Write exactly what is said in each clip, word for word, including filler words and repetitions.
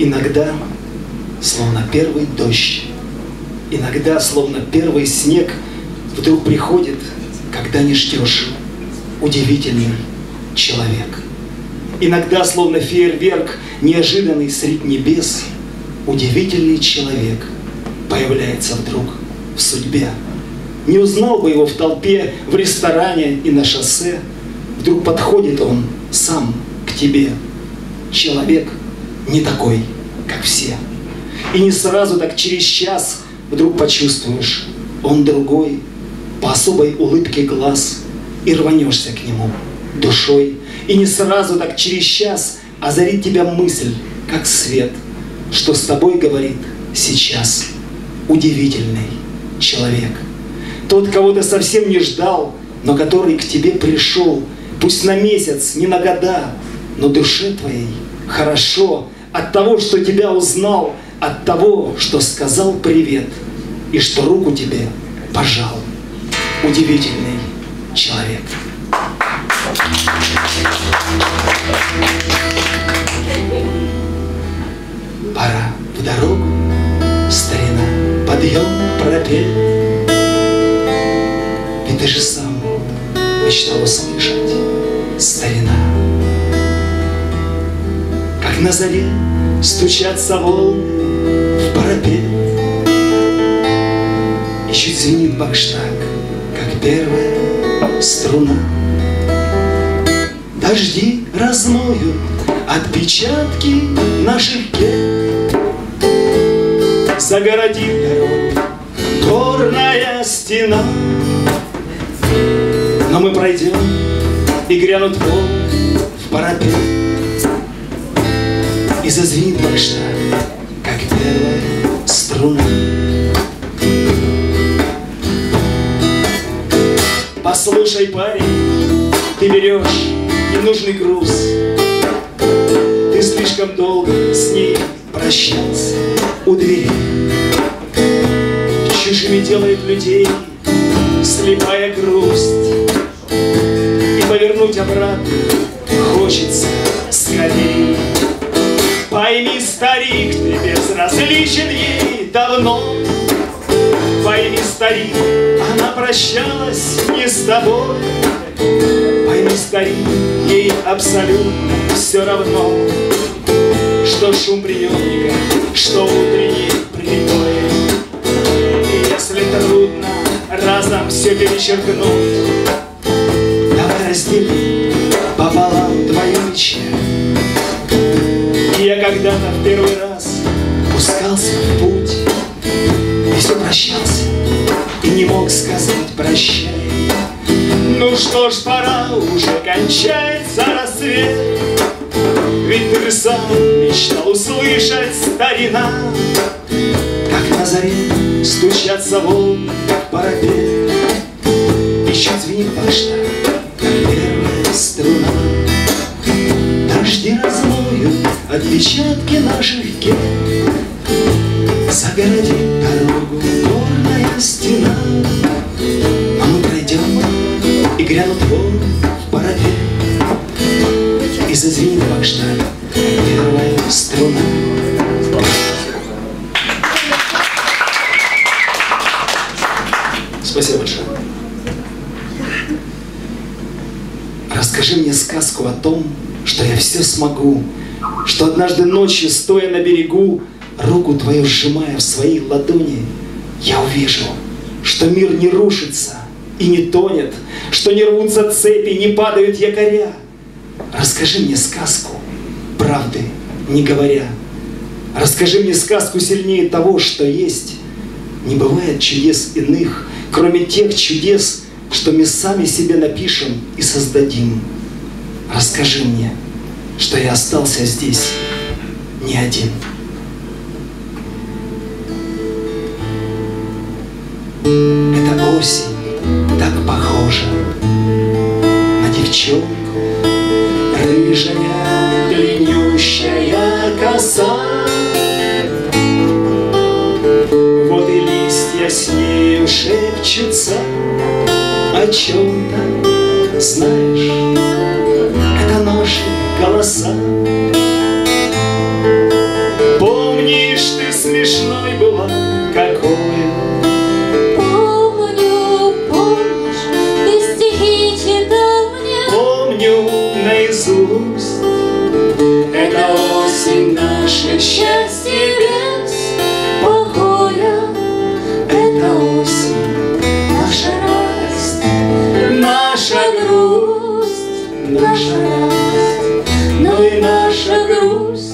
Иногда, словно первый дождь, иногда, словно первый снег, вдруг приходит, когда не ждешь, удивительный человек. Иногда, словно фейерверк, неожиданный средь небес, удивительный человек появляется вдруг в судьбе. Не узнал бы его в толпе, в ресторане и на шоссе. Вдруг подходит он сам к тебе. Человек не такой, как все. И не сразу, так через час вдруг почувствуешь, он другой, по особой улыбке глаз, и рванешься к нему душой. И не сразу, так через час озарит тебя мысль, как свет, что с тобой говорит сейчас удивительный человек. Тот, кого ты совсем не ждал, но который к тебе пришел, пусть на месяц, не на года, но душе твоей хорошо от того, что тебя узнал, от того, что сказал привет и что руку тебе пожал. Удивительный человек. Пора в дорогу, старина, подъем пропеть. Ведь ты же сам мечтал услышать, старина, как на заре стучатся волны в парапет, и чуть звенит бакштаг, как первая струна. Дожди размоют отпечатки наших лет, загородит дорогу горная стена. Но мы пройдем, и грянут волны в парапет, и зазвенит бакштаг, как первая струна. Послушай, парень, ты берешь ненужный груз, ты слишком долго с ней прощался у двери. Чужими делает людей слепая грусть, и повернуть обратно хочется скорей. Пойми, старик, ты безразличен ей давно. Пойми, старик, она прощалась не с тобой. Пойми, старик, ей абсолютно все равно, что шум приемника, что утренний припой. И если трудно разом все перечеркнуть, давай разделим пополам твою печаль. И я когда-то в первый раз пускался в путь, и все прощался, и не мог сказать прощай. Ну что ж, пора, уже кончается рассвет, ведь ты сам мечтал услышать, старина, как на заре стучатся волны в парапет, и чуть звенит башта, как первая струна. Дожди размоют отпечатки наших кет, загородит дорогу горная стена. А мы пройдем, и грянут волны в парапет, и зазвенит бакштаг, первая струна. Спасибо большое. Расскажи мне сказку о том, что я все смогу, что однажды ночью, стоя на берегу, руку твою сжимая в своей ладони, я увижу, что мир не рушится и не тонет, что не рвутся цепи, не падают якоря. Расскажи мне сказку, правды не говоря. Расскажи мне сказку сильнее того, что есть. Не бывает чудес иных, кроме тех чудес, что мы сами себе напишем и создадим. Расскажи мне, что я остался здесь не один. Эта осень так похожа на девчонку, рыжая, длиннющая коса. Вот и листья с нею шепчутся о чем-то, знаешь, это наши голоса. грусть, наша радость, но и наша грусть.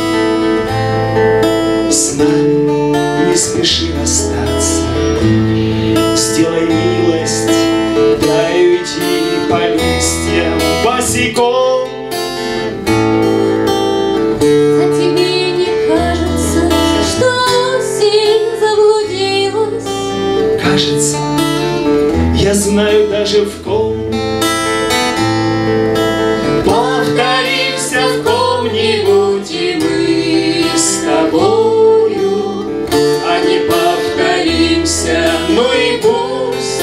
С нами не спеши расстаться, сделай милость, дай уйти по листьям босиком. А тебе не кажется, что осень заблудилась? Кажется, я знаю даже в ком. Повторимся в ком-нибудь, и мы с тобою, а не повторимся, ну и пусть.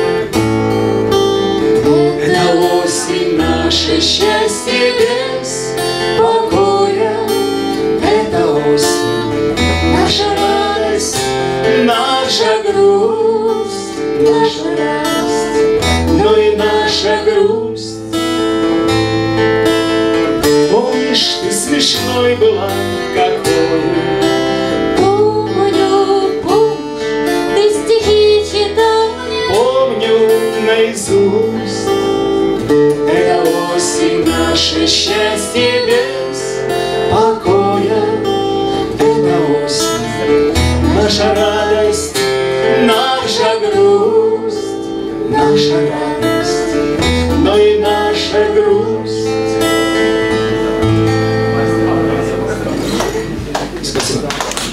Это осень, наше счастье без покоя. Это осень, наша радость, наша грусть, наша радость, но и наша грусть. Помнишь, ты смешной была, какой? помню, помнишь, ты стихи читал мне? Помню наизусть. Это осень, наше счастье без покоя. Это осень, наша радость, наша грусть, наша радость, но и наша грусть. Спасибо.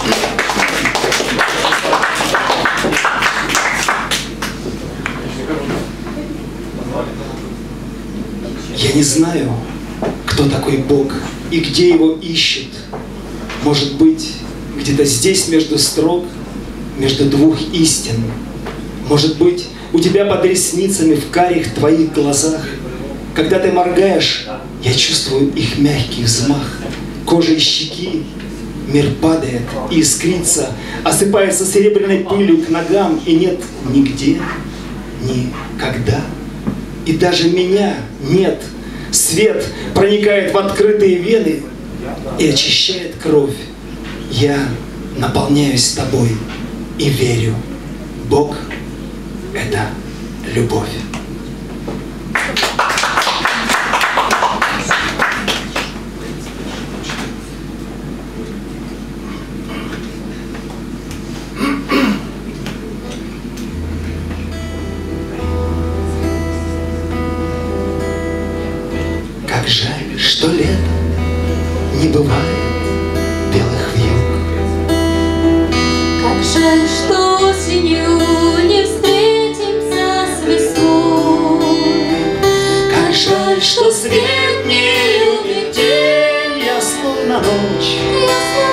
Я не знаю, кто такой Бог и где его ищет. Может быть, где-то здесь между строк, между двух истин. Может быть, у тебя под ресницами в карих твоих глазах. Когда ты моргаешь, я чувствую их мягкий взмах. Кожа и щеки, мир падает и искрится, осыпается серебряной пылью к ногам, и нет нигде, никогда. И даже меня нет. Свет проникает в открытые вены и очищает кровь. Я наполняюсь тобой и верю. Бог — это любовь. Как жаль, что летом не бывает белых вьюг. Как жаль, что осенью не встретимся с весной. Как жаль, что свет не любит день, я словно ночь. Я